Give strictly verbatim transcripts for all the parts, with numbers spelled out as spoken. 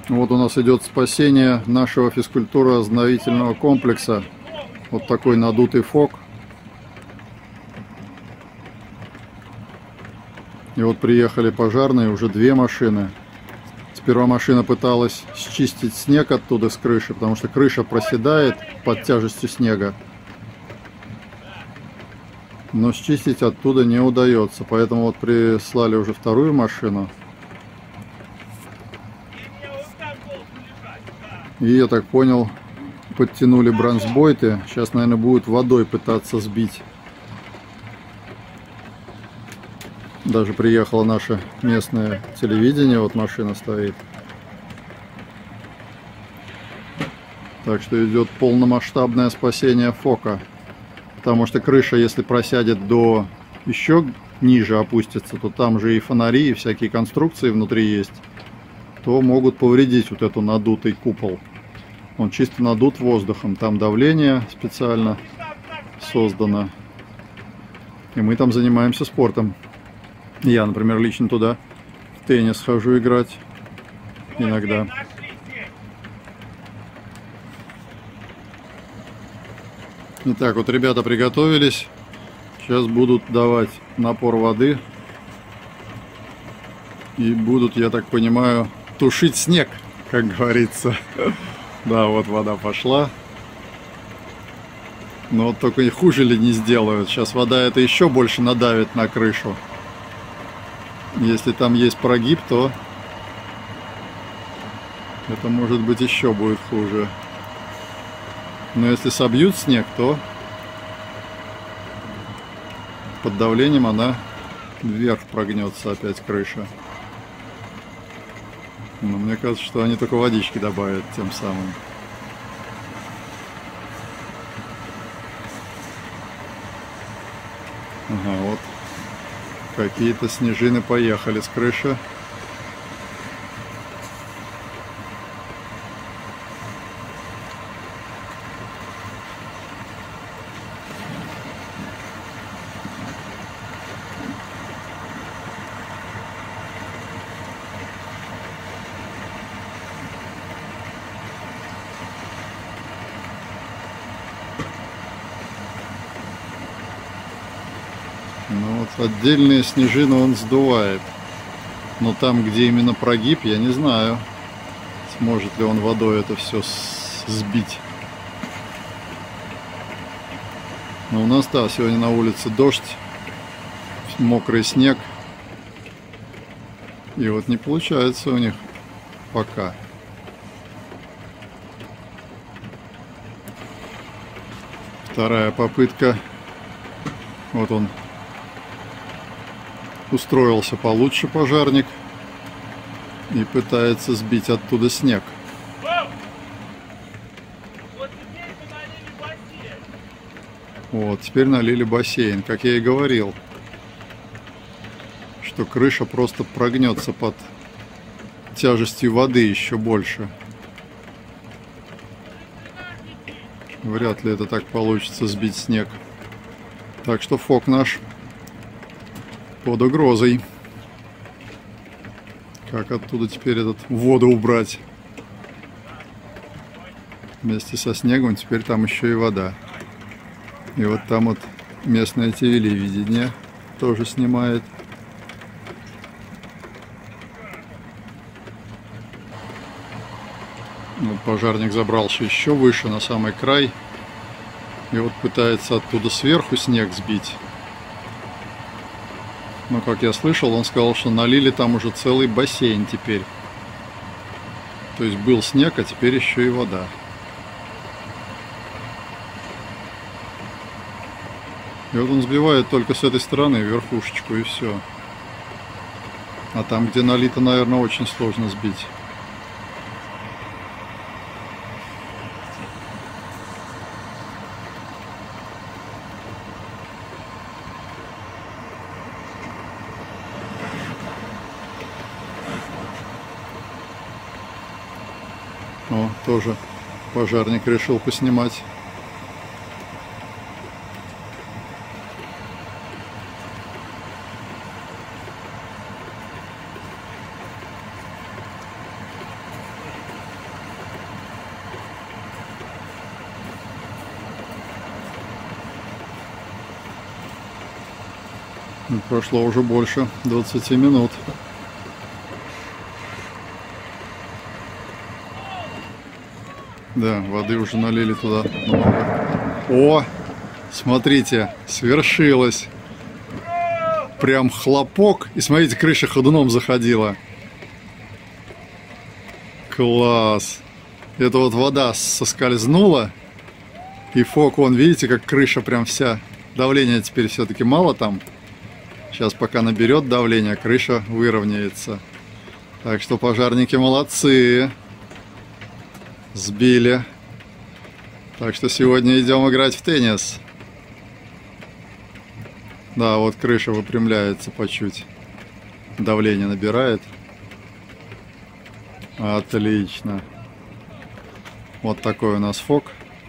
Вот у нас идет спасение нашего физкультурно-оздоровительного комплекса. Вот такой надутый фок. И вот приехали пожарные, уже две машины. Сперва машина пыталась счистить снег оттуда с крыши, потому что крыша проседает под тяжестью снега. Но счистить оттуда не удается, поэтому вот прислали уже вторую машину. И, я так понял, подтянули бронзбойты. Сейчас, наверное, будут водой пытаться сбить. Даже приехало наше местное телевидение, вот машина стоит. Так что идет полномасштабное спасение фока. Потому что крыша, если просядет до еще ниже опустится, то там же и фонари, и всякие конструкции внутри есть, то могут повредить вот эту надутый купол. Он чисто надут воздухом, там давление специально создано. И мы там занимаемся спортом. Я, например, лично туда в теннис хожу играть иногда. Итак, вот ребята приготовились. Сейчас будут давать напор воды. И будут, я так понимаю, тушить снег, как говорится. Да, вот вода пошла. Но вот только и хуже ли не сделают. Сейчас вода это еще больше надавит на крышу. Если там есть прогиб, то это может быть еще будет хуже. Но если собьют снег, то под давлением она вверх прогнется опять крыша. Но мне кажется, что они только водички добавят тем самым. Ага, вот какие-то снежины поехали с крыши. Ну вот отдельные снежины он сдувает. Но там, где именно прогиб, я не знаю, сможет ли он водой это все сбить. Но у нас, да, сегодня на улице дождь, мокрый снег. И вот не получается у них пока. Вторая попытка. Вот он устроился получше, пожарник, и пытается сбить оттуда снег. Вот, теперь налили бассейн, как я и говорил, что крыша просто прогнется под тяжестью воды еще больше. Вряд ли это так получится сбить снег. Так что фок наш под угрозой. Как оттуда теперь этот воду убрать? Вместе со снегом теперь там еще и вода. И вот там вот местное телевидение тоже снимает. Вот пожарник забрался еще выше, на самый край. И вот пытается оттуда сверху снег сбить. Но, как я слышал, он сказал, что налили там уже целый бассейн теперь. То есть был снег, а теперь еще и вода. И вот он сбивает только с этой стороны верхушечку, и все. А там, где налито, наверное, очень сложно сбить. О, тоже пожарник решил поснимать. Прошло уже больше двадцати минут. Да, воды уже налили туда много. О, смотрите, свершилось. Прям хлопок. И смотрите, крыша ходуном заходила. Класс. Это вот вода соскользнула. И фок, вон, видите, как крыша прям вся. Давления теперь все-таки мало там. Сейчас пока наберет давление, крыша выровняется. Так что пожарники молодцы. Сбили. Так что сегодня идем играть в теннис. Да, вот крыша выпрямляется по чуть. Давление набирает. Отлично. Вот такой у нас фок.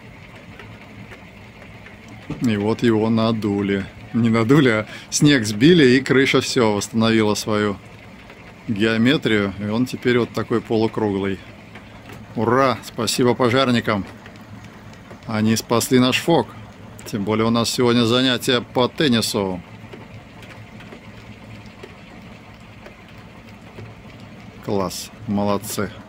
И вот его надули. Не надули, а снег сбили, и крыша все восстановила свою геометрию. И он теперь вот такой полукруглый. Ура! Спасибо пожарникам. Они спасли наш фок. Тем более у нас сегодня занятие по теннису. Класс. Молодцы.